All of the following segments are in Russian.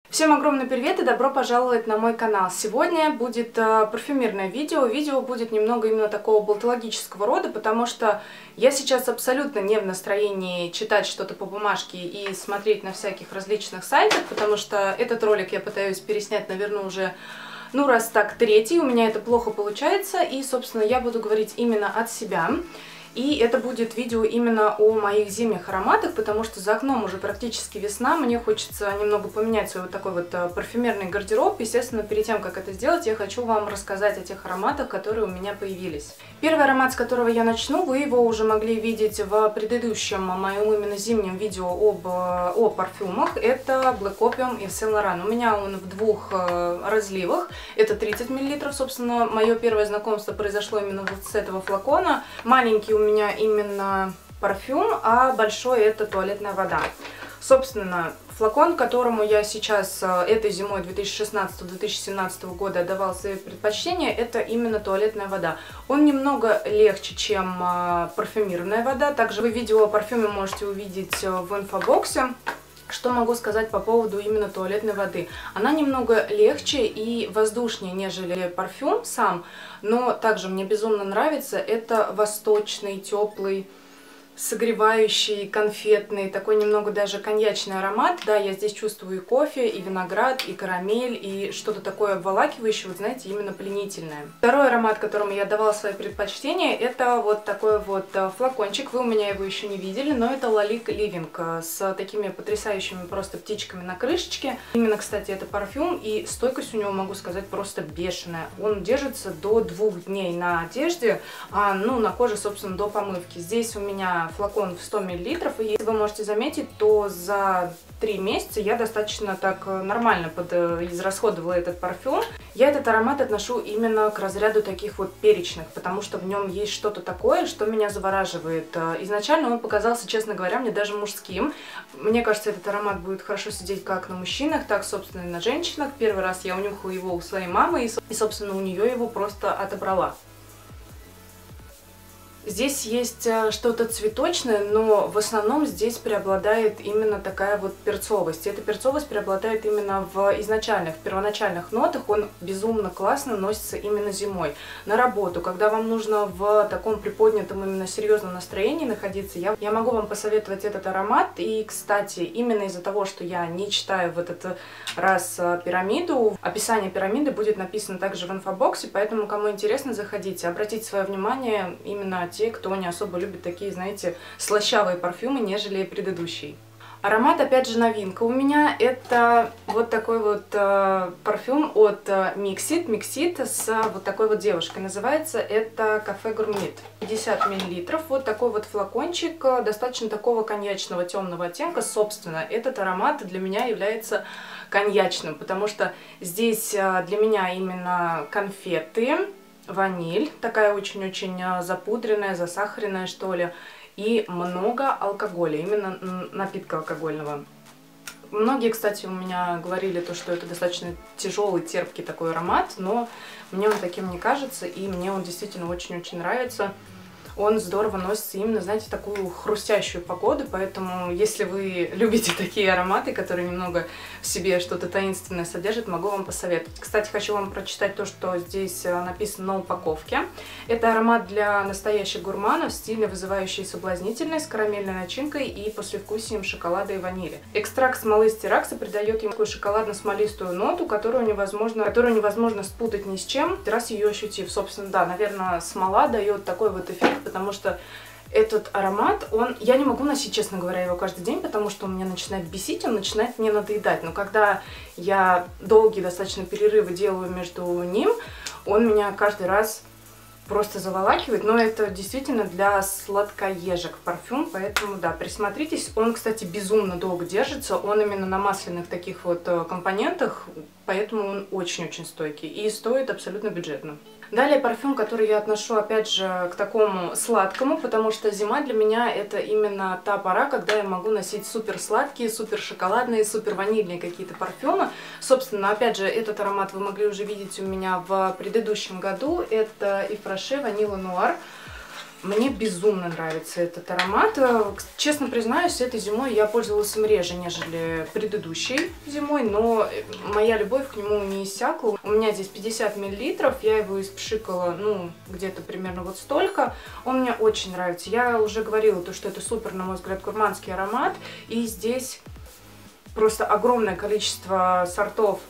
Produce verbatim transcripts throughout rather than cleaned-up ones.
Всем огромный привет и добро пожаловать на мой канал. Сегодня будет э, парфюмерное видео. Видео будет немного именно такого болтологического рода, потому что я сейчас абсолютно не в настроении читать что-то по бумажке и смотреть на всяких различных сайтах, потому что этот ролик я пытаюсь переснять, наверное, уже, ну, раз так, третий. У меня это плохо получается, и, собственно, я буду говорить именно от себя. И это будет видео именно о моих зимних ароматах, потому что за окном уже практически весна, мне хочется немного поменять свой вот такой вот парфюмерный гардероб. Естественно, перед тем, как это сделать, я хочу вам рассказать о тех ароматах, которые у меня появились. Первый аромат, с которого я начну, вы его уже могли видеть в предыдущем моем именно зимнем видео об, о парфюмах. Это Black Opium и Saint Laurent. У меня он в двух разливах. Это тридцать миллилитров, собственно, мое первое знакомство произошло именно вот с этого флакона. Маленький у меня именно парфюм, а большой это туалетная вода. Собственно, флакон, которому я сейчас этой зимой две тысячи шестнадцатого — две тысячи семнадцатого года отдавала свои предпочтения, это именно туалетная вода. Он немного легче, чем парфюмированная вода. Также вы видео о парфюме можете увидеть в инфобоксе. Что могу сказать по поводу именно туалетной воды? Она немного легче и воздушнее, нежели парфюм сам, но также мне безумно нравится. Это восточный, теплый, согревающий, конфетный, такой немного даже коньячный аромат. Да, я здесь чувствую и кофе, и виноград, и карамель, и что-то такое обволакивающее, вот знаете, именно пленительное. Второй аромат, которому я давала свои предпочтения, это вот такой вот флакончик. Вы у меня его еще не видели, но это Lalique Living с такими потрясающими просто птичками на крышечке. Именно, кстати, это парфюм, и стойкость у него, могу сказать, просто бешеная. Он держится до двух дней на одежде, а ну на коже, собственно, до помывки. Здесь у меня флакон в сто миллилитров, и если вы можете заметить, то за три месяца я достаточно так нормально израсходовала этот парфюм. Я этот аромат отношу именно к разряду таких вот перечных, потому что в нем есть что-то такое, что меня завораживает. Изначально он показался, честно говоря, мне даже мужским. Мне кажется, этот аромат будет хорошо сидеть как на мужчинах, так, собственно, и на женщинах. Первый раз я унюхала его у своей мамы, и, собственно, у нее его просто отобрала. Здесь есть что-то цветочное, но в основном здесь преобладает именно такая вот перцовость. И эта перцовость преобладает именно в изначальных, в первоначальных нотах. Он безумно классно носится именно зимой. На работу, когда вам нужно в таком приподнятом, именно серьезном настроении находиться, я, я могу вам посоветовать этот аромат. И, кстати, именно из-за того, что я не читаю в этот раз пирамиду, описание пирамиды будет написано также в инфобоксе, поэтому, кому интересно, заходите. Обратите свое внимание именно те, кто не особо любит такие, знаете, слащавые парфюмы, нежели предыдущий. Аромат, опять же, новинка у меня. Это вот такой вот э, парфюм от э, Mixit, Mixit с вот такой вот девушкой. Называется это Cafe Gourmet. пятьдесят миллилитров. Вот такой вот флакончик, э, достаточно такого коньячного темного оттенка. Собственно, этот аромат для меня является коньячным, потому что здесь э, для меня именно конфеты, ваниль, такая очень-очень запудренная, засахаренная, что ли, и много алкоголя, именно напитка алкогольного. Многие, кстати, у меня говорили то, что это достаточно тяжелый, терпкий такой аромат, но мне он таким не кажется, и мне он действительно очень-очень нравится. Он здорово носится именно, знаете, в такую хрустящую погоду, поэтому если вы любите такие ароматы, которые немного в себе что-то таинственное содержат, могу вам посоветовать. Кстати, хочу вам прочитать то, что здесь написано на упаковке. Это аромат для настоящих гурманов, стильно вызывающий соблазнительность, с карамельной начинкой и послевкусием шоколада и ванили. Экстракт смолы стиракса придает ему такую шоколадно-смолистую ноту, которую невозможно, которую невозможно спутать ни с чем, раз ее ощутив. Собственно, да, наверное, смола дает такой вот эффект, потому что этот аромат, он, я не могу носить, честно говоря, его каждый день, потому что он меня начинает бесить, он начинает мне надоедать. Но когда я долгие достаточно перерывы делаю между ним, он меня каждый раз просто заволакивает. Но это действительно для сладкоежек парфюм, поэтому да, присмотритесь. Он, кстати, безумно долго держится, он именно на масляных таких вот компонентах, поэтому он очень-очень стойкий и стоит абсолютно бюджетно. Далее парфюм, который я отношу, опять же, к такому сладкому, потому что зима для меня это именно та пора, когда я могу носить супер сладкие, супер шоколадные, супер ванильные какие-то парфюмы. Собственно, опять же, этот аромат вы могли уже видеть у меня в предыдущем году. Это Yves Rocher Vanilla Noir. Мне безумно нравится этот аромат. Честно признаюсь, этой зимой я пользовалась им реже, нежели предыдущей зимой, но моя любовь к нему не иссякла. У меня здесь пятьдесят миллилитров, я его испшикала, ну, где-то примерно вот столько. Он мне очень нравится. Я уже говорила, то, что это супер, на мой взгляд, гурманский аромат, и здесь просто огромное количество сортов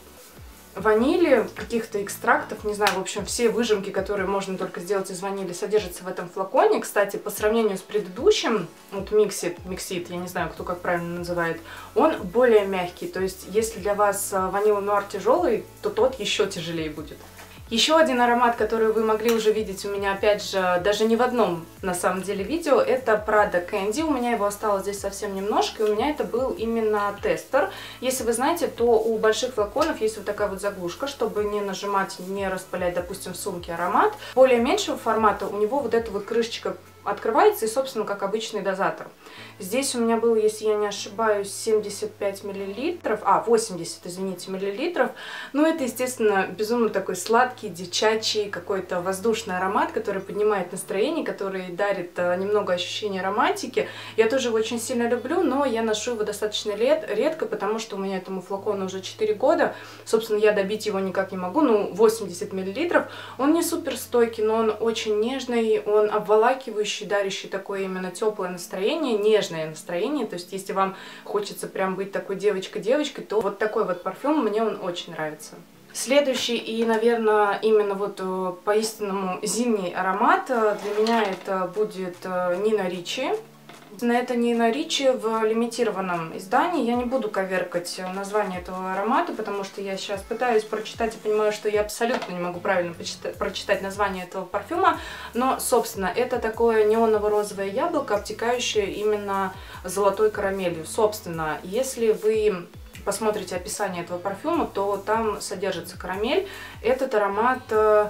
ванили, каких-то экстрактов, не знаю, в общем, все выжимки, которые можно только сделать из ванили, содержатся в этом флаконе. Кстати, по сравнению с предыдущим, вот Mixit, Mixit, я не знаю, кто как правильно называет, он более мягкий, то есть если для вас ванила нуар тяжелый, то тот еще тяжелее будет. Еще один аромат, который вы могли уже видеть у меня, опять же, даже не в одном, на самом деле, видео, это Prada Candy. У меня его осталось здесь совсем немножко, и у меня это был именно тестер. Если вы знаете, то у больших флаконов есть вот такая вот заглушка, чтобы не нажимать, не распылять, допустим, в сумке аромат. Более меньшего формата у него вот эта вот крышечка открывается и, собственно, как обычный дозатор. Здесь у меня было, если я не ошибаюсь, семьдесят пять миллилитров, а, восемьдесят, извините, миллилитров. Ну, это, естественно, безумно такой сладкий, девчачий, какой-то воздушный аромат, который поднимает настроение, который дарит а, немного ощущения романтики. Я тоже его очень сильно люблю, но я ношу его достаточно лет, редко, потому что у меня этому флакону уже четыре года. Собственно, я добить его никак не могу, ну, восемьдесят миллилитров. Он не супер стойкий, но он очень нежный, он обволакивающий, дарящий такое именно теплое настроение, нежное настроение. То есть, если вам хочется прям быть такой девочкой-девочкой, то вот такой вот парфюм, мне он очень нравится. Следующий и, наверное, именно вот по-истинному зимний аромат для меня это будет Нина Ричи. Это Нина Ричи в лимитированном издании. Я не буду коверкать название этого аромата, потому что я сейчас пытаюсь прочитать и понимаю, что я абсолютно не могу правильно прочитать название этого парфюма. Но, собственно, это такое неоново-розовое яблоко, обтекающее именно золотой карамелью. Собственно, если вы посмотрите описание этого парфюма, то там содержится карамель. Этот аромат...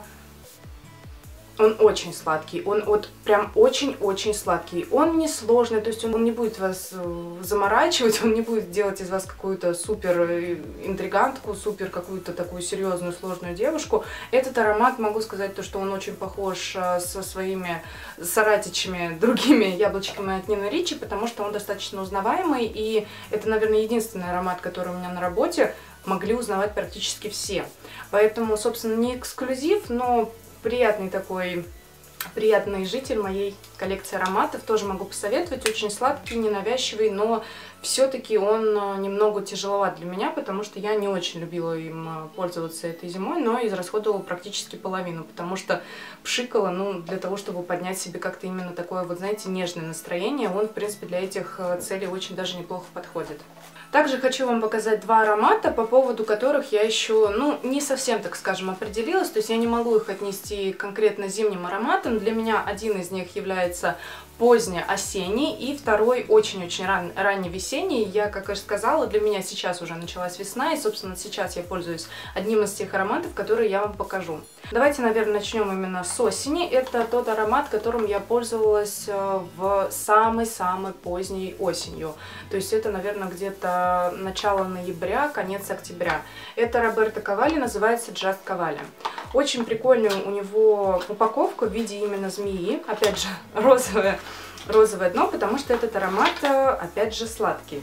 Он очень сладкий, он вот прям очень-очень сладкий. Он не сложный, то есть он не будет вас заморачивать, он не будет делать из вас какую-то супер интригантку, супер какую-то такую серьезную, сложную девушку. Этот аромат, могу сказать, то, что он очень похож со своими соратичами, другими яблочками от Нины Ричи, потому что он достаточно узнаваемый, и это, наверное, единственный аромат, который у меня на работе могли узнавать практически все. Поэтому, собственно, не эксклюзив, но приятный такой, приятный житель моей коллекции ароматов. Тоже могу посоветовать. Очень сладкий, ненавязчивый, но все-таки он немного тяжеловат для меня, потому что я не очень любила им пользоваться этой зимой, но израсходовала практически половину, потому что пшикала, ну, для того, чтобы поднять себе как-то именно такое, вот знаете, нежное настроение. Он, в принципе, для этих целей очень даже неплохо подходит. Также хочу вам показать два аромата, по поводу которых я еще, ну, не совсем, так скажем, определилась. То есть я не могу их отнести конкретно зимним ароматом. Для меня один из них является поздне-осенний, и второй очень-очень ран, ранне-весенний. Я, как и сказала, для меня сейчас уже началась весна, и, собственно, сейчас я пользуюсь одним из тех ароматов, которые я вам покажу. Давайте, наверное, начнем именно с осени. Это тот аромат, которым я пользовалась в самой-самой поздней осенью. То есть это, наверное, где-то начало ноября, конец октября. Это Роберто Кавалли, называется Just Cavalli. Очень прикольная у него упаковка в виде именно змеи. Опять же, розовое, розовое дно, потому что этот аромат, опять же, сладкий.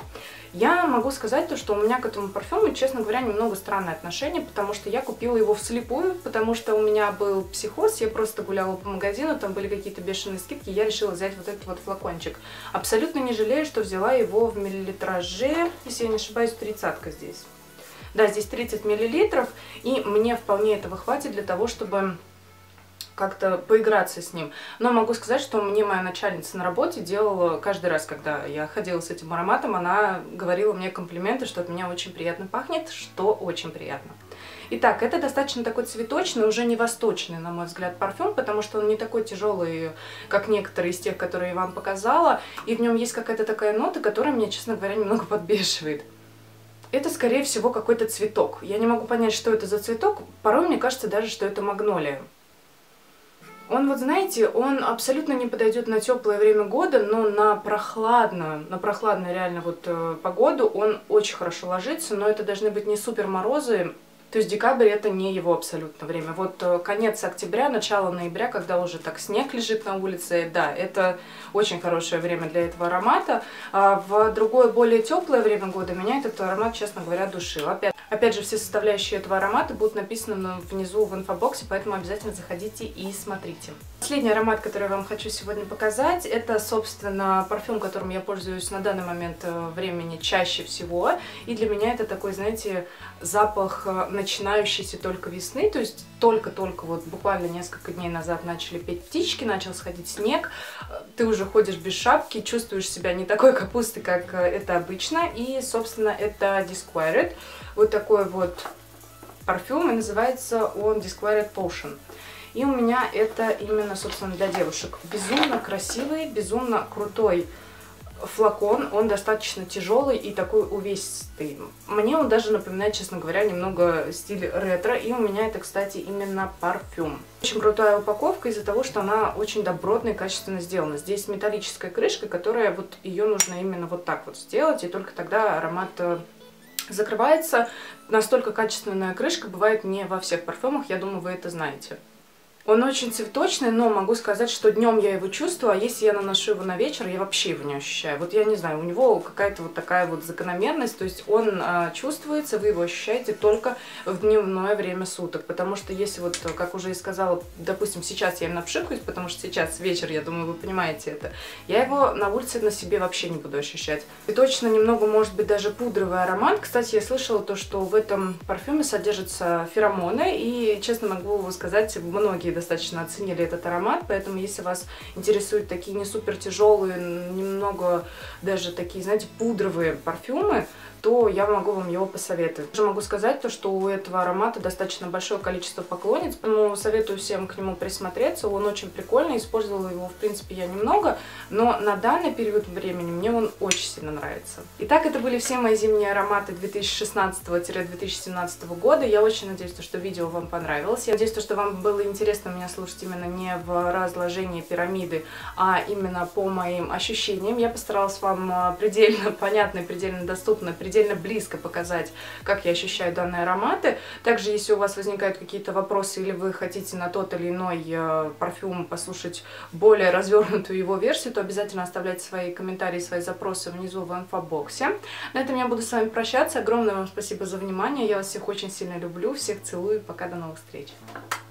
Я могу сказать то, что у меня к этому парфюму, честно говоря, немного странное отношение, потому что я купила его вслепую, потому что у меня был психоз, я просто гуляла по магазину, там были какие-то бешеные скидки, я решила взять вот этот вот флакончик. Абсолютно не жалею, что взяла его в миллилитраже, если я не ошибаюсь, тридцатка здесь. Да, здесь тридцать миллилитров, и мне вполне этого хватит для того, чтобы как-то поиграться с ним. Но могу сказать, что мне моя начальница на работе делала каждый раз, когда я ходила с этим ароматом, она говорила мне комплименты, что от меня очень приятно пахнет, что очень приятно. Итак, это достаточно такой цветочный, уже не восточный, на мой взгляд, парфюм, потому что он не такой тяжелый, как некоторые из тех, которые я вам показала, и в нем есть какая-то такая нота, которая меня, честно говоря, немного подбешивает. Это, скорее всего, какой-то цветок. Я не могу понять, что это за цветок. Порой мне кажется даже, что это магнолия. Он, вот знаете, он абсолютно не подойдет на теплое время года, но на прохладную, на прохладную реально вот э, погоду он очень хорошо ложится. Но это должны быть не супер морозы, То есть декабрь это не его абсолютно время. Вот конец октября, начало ноября, когда уже так снег лежит на улице, да, это очень хорошее время для этого аромата. А в другое, более теплое время года меня этот аромат, честно говоря, душил. Опять, опять же, все составляющие этого аромата будут написаны внизу в инфобоксе, поэтому обязательно заходите и смотрите. Последний аромат, который я вам хочу сегодня показать, это, собственно, парфюм, которым я пользуюсь на данный момент времени чаще всего. И для меня это такой, знаете, запах начинающейся только весны, то есть только-только вот буквально несколько дней назад начали петь птички, начал сходить снег, ты уже ходишь без шапки, чувствуешь себя не такой капустой, как это обычно. И, собственно, это Disquared, вот такой вот парфюм, и называется он Disquared Potion. И у меня это именно, собственно, для девушек. Безумно красивый, безумно крутой флакон. Он достаточно тяжелый и такой увесистый. Мне он даже напоминает, честно говоря, немного стиль ретро. И у меня это, кстати, именно парфюм. Очень крутая упаковка из-за того, что она очень добротно и качественно сделана. Здесь металлическая крышка, которая вот ее нужно именно вот так вот сделать. И только тогда аромат закрывается. Настолько качественная крышка бывает не во всех парфюмах. Я думаю, вы это знаете. Он очень цветочный, но могу сказать, что днем я его чувствую, а если я наношу его на вечер, я вообще его не ощущаю. Вот я не знаю, у него какая-то вот такая вот закономерность, то есть он а, чувствуется, вы его ощущаете только в дневное время суток. Потому что если вот, как уже и сказала, допустим, сейчас я им напшикаюсь, потому что сейчас вечер, я думаю, вы понимаете это, я его на улице на себе вообще не буду ощущать. И точно немного, может быть, даже пудровый аромат. Кстати, я слышала то, что в этом парфюме содержатся феромоны, и, честно могу сказать, многие достаточно оценили этот аромат, поэтому если вас интересуют такие не супер тяжелые, немного даже такие, знаете, пудровые парфюмы, то я могу вам его посоветовать. Также могу сказать то, что у этого аромата достаточно большое количество поклонниц, поэтому советую всем к нему присмотреться. Он очень прикольный, использовала его, в принципе, я немного, но на данный период времени мне он очень сильно нравится. Итак, это были все мои зимние ароматы две тысячи шестнадцатого — две тысячи семнадцатого года. Я очень надеюсь, что видео вам понравилось. Я надеюсь, что вам было интересно меня слушать именно не в разложении пирамиды, а именно по моим ощущениям. Я постаралась вам предельно понятно, предельно доступно, предельно близко показать, как я ощущаю данные ароматы. Также, если у вас возникают какие-то вопросы или вы хотите на тот или иной э, парфюм послушать более развернутую его версию, то обязательно оставляйте свои комментарии, свои запросы внизу в инфобоксе. На этом я буду с вами прощаться. Огромное вам спасибо за внимание. Я вас всех очень сильно люблю. Всех целую. Пока, до новых встреч.